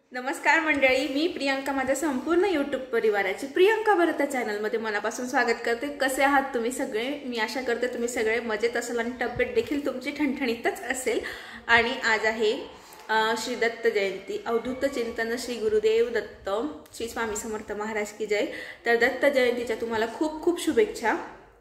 नमस्कार मंडळी, मी प्रियंका माझ्या संपूर्ण यूट्यूब परिवाराची प्रियंका भरत चॅनलमध्ये मनापासून स्वागत करते। कसे आहात तुम्ही सगळे? मी आशा करते तुम्ही सगळे मजेत असाल आणि तब्येत देखील तुमची ठणठणीतच असेल। आणि आज आहे श्री दत्त जयंती, अवधूत चिंतन श्री गुरुदेव दत्त श्री स्वामी समर्थ महाराज की जय। तर दत्त जयंतीच्या तुम्हाला खूप खूप शुभेच्छा।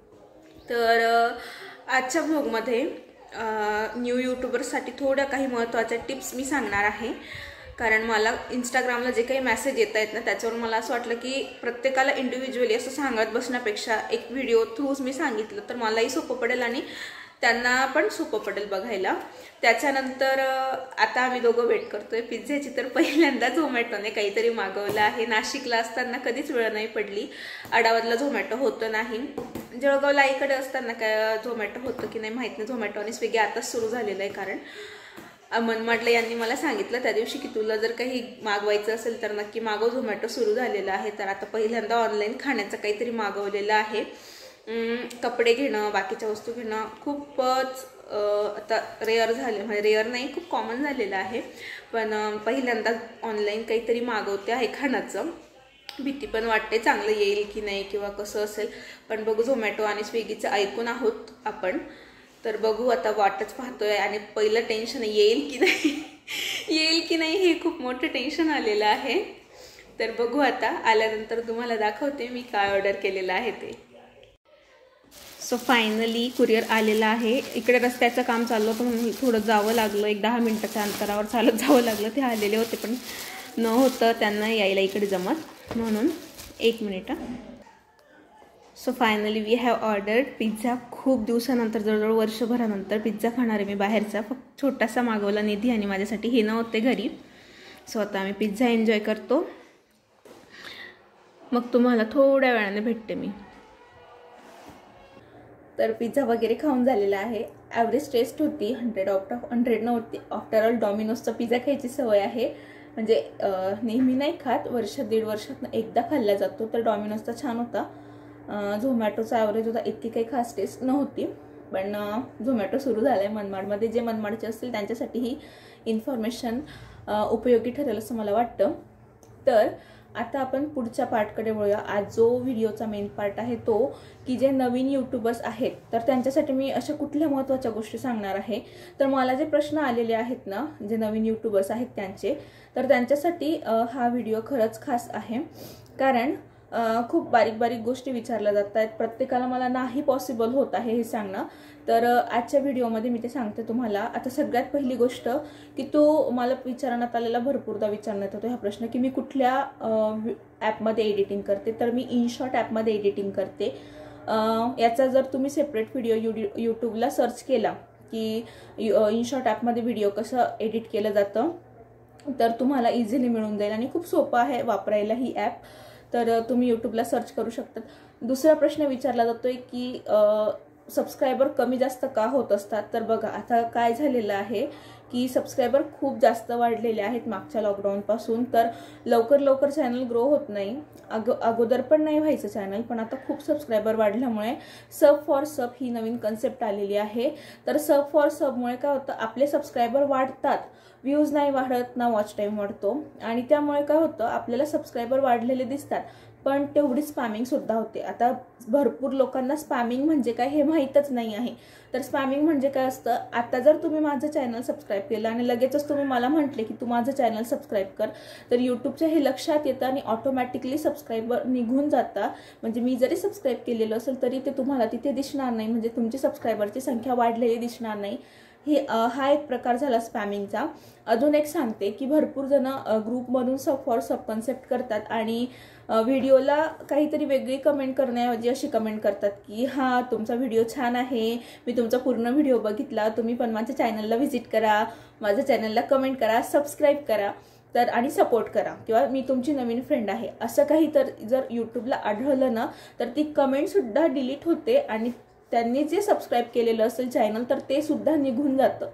तर आजच्या व्लॉगमध्ये न्यू यूट्यूबर्ससाठी थोड्या काही महत्त्वाच्या टिप्स मी सांगणार आहे। कारण मला इंस्टाग्रामला जे काही मेसेज येत आहेत ना, त्याच्यावर मला असं वाटलं की प्रत्येकाला इंडिव्हिज्युअली असं सांगत बसण्यापेक्षा एक व्हिडिओ थ्रूच मी सांगितलं तर मलाही सोपं पडेल आणि त्यांना पण सोपं पडेल बघायला। त्याच्यानंतर आता आम्ही दोघं वेट करतोय पिझ्झाची। तर पहिल्यांदा झोमॅटोने काहीतरी मागवलं आहे। नाशिकला असताना कधीच वेळ नाही पडली, आडावतला झोमॅटो होतं नाही। जळगावला आईकडे असताना काय झोमॅटो होतं की नाही माहीत नाही। झोमॅटो आणि स्विगी आताच सुरू झालेलं आहे। कारण मनमाडला यांनी मला सांगितलं त्या दिवशी की तुला जर काही मागवायचं असेल तर नक्की मागव, झोमॅटो सुरू झालेला आहे। तर आता पहिल्यांदा ऑनलाईन खाण्याचं काहीतरी मागवलेलं आहे। कपडे घेणं, बाकीच्या वस्तू घेणं खूपच आता रेअर झाले, म्हणजे रेअर नाही खूप कॉमन झालेलं आहे। पण पहिल्यांदा ऑनलाईन काहीतरी मागवते आहे खाण्याचं। भीती पण वाटते चांगलं येईल की नाही किंवा कसं असेल, पण बघू। झोमॅटो आणि स्विगीचं ऐकून आहोत आपण, तर बघू आता वाटच पाहतोय। आणि पहिलं टेन्शन येईल की नाही येईल की नाही हे खूप मोठं टेन्शन आलेलं आहे। तर बघू आता आल्यानंतर तुम्हाला दाखवते मी काय ऑर्डर केलेलं आहे ते। सो फायनली कुरिअर आलेला आहे। इकडे रस्त्याचं काम चाललं होतं म्हणून थोडं जावं लागलं, एक 10 मिनिटाच्या अंतरावर चालत जावं लागलं। ते आलेले होते पण न होतं त्यांना यायला इकडे जमत, म्हणून 1 minute. So finally we have ordered pizza. खूप दिवसानंतर, जवळजवळ वर्षभरानंतर पिझ्झा खाणार आहे मी बाहेरचा। फक्त छोटासा मागवला निधी आणि माझ्यासाठी, हे नव्हते घरी। सो आता आम्ही पिझ्झा एन्जॉय करतो, मग तुम्हाला थोड्या वेळाने भेटते मी। तर पिझ्झा वगैरे खाऊन झालेला आहे। ॲव्हरेज टेस्ट होती, 100 आउट ऑफ 100 नव्हती। आफ्टर ऑल डॉमिनोजचा पिझ्झा खायची सवय आहे, म्हणजे नेहमी नाही खात, वर्ष दीड वर्षात एकदा खाल्ला जातो। तर डॉमिनोजचा छान होता। झोमॅटोचा ॲव्हरेज होता, इतकी काही खास टेस्ट नव्हती। पण झोमॅटो सुरू झालं आहे मनमाडमध्ये। जे मनमाडचे असतील त्यांच्यासाठी ही इन्फॉर्मेशन उपयोगी ठरेल असं मला वाटतं। तर आता आपण पुढच्या पार्टकडे वळूया। आज जो व्हिडिओचा मेन पार्ट आहे तो की जे नवीन यूट्यूबर्स आहेत तर त्यांच्यासाठी मी अशा कुठल्या महत्त्वाच्या गोष्टी सांगणार आहे। तर मला जे प्रश्न आलेले आहेत ना, जे नवीन यूट्यूबर्स आहेत त्यांचे, तर त्यांच्यासाठी हा व्हिडिओ खरंच खास आहे। कारण खूप बारीक बारीक गोष्टी विचारल्या जात आहेत, प्रत्येकाला मला नाही पॉसिबल होत आहे हे सांगणं। तर आजच्या व्हिडिओमध्ये मी ते सांगते तुम्हाला। आता सगळ्यात पहिली गोष्ट की तो मला विचारण्यात आलेला, भरपूरदा विचारण्यात येतो हा प्रश्न की मी कुठल्या ॲपमध्ये एडिटिंग करते। तर मी इनशॉट ॲपमध्ये एडिटिंग करते। याचा जर तुम्ही सेपरेट व्हिडिओ यूट्यूबला सर्च केला की इनशॉट ॲपमध्ये व्हिडिओ कसं एडिट केलं जातं तर तुम्हाला इझिली मिळून जाईल आणि खूप सोपं आहे वापरायला ही ॲप। तर तुम्ही यूट्यूबला सर्च करू शकतात। दुसरा प्रश्न विचारला जातोय की सबस्क्रायबर कमी जास्त का होत असतात। तर बघा आता काय झालेलं आहे की सबस्क्रायबर खूप जास्त वाढलेले आहेत मागच्या लॉकडाऊनपासून। तर लवकर लवकर चॅनल ग्रो होत नाही, अगोदर पण नाही व्हायचं चॅनल, पण आता खूप सबस्क्रायबर वाढल्यामुळे सब for sub he Naveen concept आलेली आहे। तर सब फॉर सबमुळे काय होतं, आपले सबस्क्रायबर वाढतात, व्ह्यूज नाही वाढत ना वॉच टाईम वाढतो। आणि त्यामुळे काय होतं, आपल्याला सबस्क्रायबर वाढलेले दिसतात पण तेवढी स्पॅमिंग सुद्धा होते। आता भरपूर लोकांना स्पॅमिंग म्हणजे काय हे माहीतच नाही आहे। तर स्पॅमिंग म्हणजे काय असतं, आता जर तुम्ही माझं चॅनल सबस्क्राईब केलं आणि लगेचच तुम्ही मला म्हटले की तू माझं चॅनल सबस्क्राईब कर, तर यूट्यूबच्या हे लक्षात येतं आणि ऑटोमॅटिकली सबस्क्रायबर निघून जातात। म्हणजे मी जरी सबस्क्राईब केलेलं असेल तरी ते तुम्हाला तिथे दिसणार नाही, म्हणजे तुमची सबस्क्रायबरची संख्या वाढलेली दिसणार नाही। हा एक प्रकार झाला स्पॅमिंगचा। अजून एक सांगते की भरपूर जण ग्रुपमधून सब फॉर सब कन्सेप्ट करतात आणि व्हिडिओला काहीतरी वेगळी कमेंट करण्याऐवजी अशी कमेंट करतात की हां तुमचा व्हिडिओ छान आहे, मी तुमचा पूर्ण व्हिडिओ बघितला, तुम्ही पण माझ्या चॅनलला व्हिजिट करा, माझ्या चॅनलला कमेंट करा, सबस्क्राईब करा तर आणि सपोर्ट करा, किंवा मी तुमची नवीन फ्रेंड आहे, असं काही तर जर यूट्यूबला आढळलं ना तर ती कमेंटसुद्धा डिलीट होते आणि त्यांनी जे सबस्क्राईब केलेलं असेल चॅनल तर ते सुद्धा निघून जातं।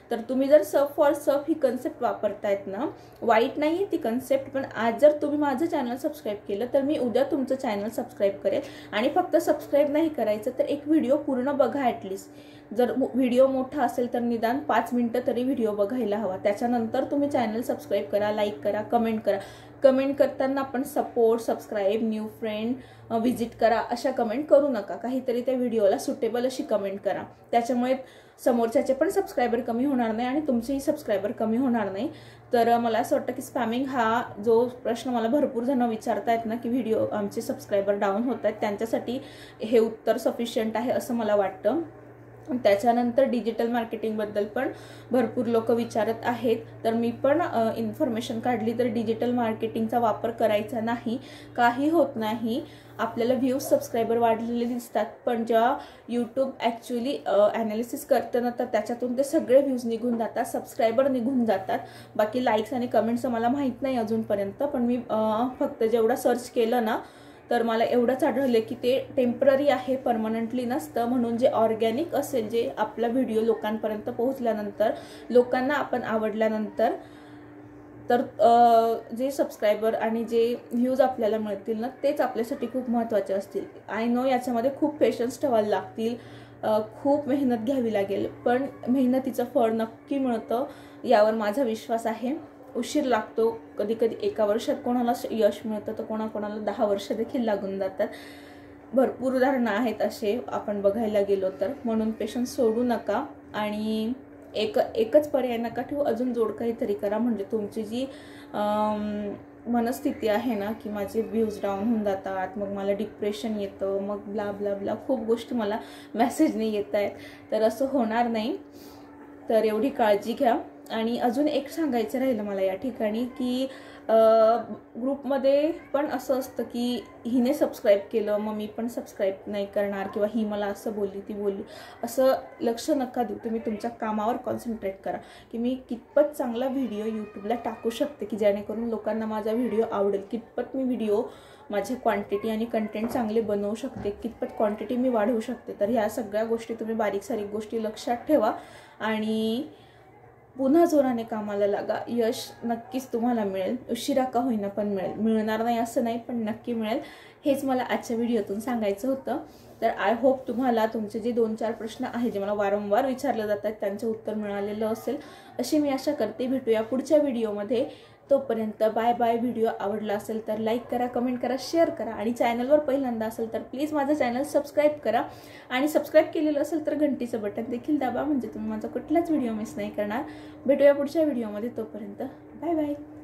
तर तुम्ही जर सब फॉर सब ही कन्सेप्ट वापरतायत ना, वाईट नाही आहे ती कन्सेप्ट, पण आज जर तुम्ही माझं चॅनल सबस्क्राईब केलं तर मी उद्या तुमचं चॅनल सबस्क्राईब करेल. आणि फक्त सबस्क्राईब नाही करायचं तर एक व्हिडिओ पूर्ण बघा ॲटलिस्ट. जर व्हिडिओ मोठा असेल तर निदान 5 मिनिटं तरी व्हिडिओ बघायला हवा. त्याच्यानंतर तुम्ही चॅनल सबस्क्राईब करा, लाईक करा, कमेंट करा. कमेंट करताना पण support, subscribe, new friend, visit करा अशा कमेंट करू नका. काहीतरी त्या व्हिडिओला सुटेबल अशी कमेंट करा. त्याच्यामुळे समोरच्याचे पण सबस्क्रायबर कमी होणार नाही आणि तुमचेही सबस्क्रायबर कमी होणार नाही. तर मला असं वाटतं की स्पॅमिंग हा जो प्रश्न मला भरपूर जण विचारतायत ना, की व्हिडिओ आमचे सबस्क्रायबर डाऊन होत आहेत, त्यांच्यासाठी हे उत्तर सफिशियंट आहे असं मला वाटतं. त्याच्यानंतर डिजिटल मार्केटिंगबद्दल पण भरपूर लोक विचारत आहेत. तर मी पण इन्फॉर्मेशन काढली तर डिजिटल मार्केटिंगचा वापर करायचा नाही, काही होत नाही. आपल्याला व्ह्यूज सबस्क्रायबर वाढलेले दिसतात, पण जेव्हा यूट्यूब ॲक्च्युली ॲनालिसिस करतं ना तर त्याच्यातून ते सगळे व्ह्यूज निघून जातात, सबस्क्रायबर निघून जातात. बाकी लाईक्स आणि कमेंट्सचं मला माहीत नाही अजूनपर्यंत, पण मी फक्त जेवढं सर्च केलं ना तर मला एवढंच आढळलं की ते टेम्पररी आहे, परमनंटली नसतं. म्हणून जे ऑर्गॅनिक असेल, जे आपला व्हिडिओ लोकांपर्यंत पोहोचल्यानंतर, लोकांना आपण आवडल्यानंतर, तर जे सबस्क्रायबर आणि जे व्ह्यूज आपल्याला मिळतील ना तेच आपल्यासाठी खूप महत्त्वाचे असतील. आय नो याच्यामध्ये खूप पेशन्स ठेवायला लागतील, खूप मेहनत घ्यावी लागेल, पण मेहनतीचं फळ नक्की मिळतं यावर माझा विश्वास आहे. उशीर लागतो, कधी कधी 1 वर्षात कोणाला यश मिळतं तर कोणाकोणाला 10 वर्ष देखील लागून जातात. भरपूर उदाहरणं आहेत असे आपण बघायला गेलो तर. म्हणून पेशन्स सोडू नका आणि एकच पर्याय नका ठेवू, अजून जोड काहीतरी करा. म्हणजे तुमची जी मनस्थिती आहे ना की माझे व्ह्यूज डाऊन होऊन जातात, मग मला डिप्रेशन येतं, मग ब्ला ब्ला ब्ला खूप गोष्टी मला मेसेजने येत आहेत, तर असं होणार नाही. तर एवढी काळजी घ्या. आणि अजून एक सांगायचं राहिलं मला या ठिकाणी की ग्रुपमध्ये पण असं असतं की हिने सबस्क्राईब केलं मग मी पण सबस्क्राईब नाही करणार, किंवा ही मला असं बोलली ती बोलली, असं लक्ष नका देऊ. तुम्ही तुमच्या कामावर कॉन्सन्ट्रेट करा की मी कितपत चांगला व्हिडिओ यूट्यूबला टाकू शकते की जेणेकरून लोकांना माझा व्हिडिओ आवडेल, कितपत मी व्हिडिओ माझे क्वांटिटी आणि कंटेंट चांगले बनवू शकते, कितपत क्वांटिटी मी वाढवू शकते. तर ह्या सगळ्या गोष्टी तुम्ही बारीक सारीक गोष्टी लक्षात ठेवा आणि पुन्हा जोराने कामाला लागा. यश नक्कीच तुम्हाला मिळेल, उशिरा का होईना पण मिळेल. मिळणार नाही असं नाही, पण नक्की मिळेल. हेच मला आजच्या व्हिडिओतून सांगायचं होतं. तर आय होप तुम्हाला तुमचे जे 2-4 प्रश्न आहेत जे मला वारंवार विचारले जातात त्यांचे उत्तर मिळालेलं असेल अशी मी आशा करते. भेटूया पुढच्या व्हिडिओमध्ये. तोपर्यंत बाय बाय. व्हिडिओ आवडला असेल तर लाईक करा, कमेंट करा, शेअर करा आणि चॅनलवर पहिल्यांदा असेल तर प्लीज माझं चॅनल सबस्क्राईब करा. आणि सबस्क्राईब केलेलं असेल तर घंटीचं बटन देखील दाबा, म्हणजे तुम्ही माझा कुठलाच व्हिडिओ मिस नाही करणार. भेटूया पुढच्या व्हिडिओमध्ये. तोपर्यंत बाय बाय.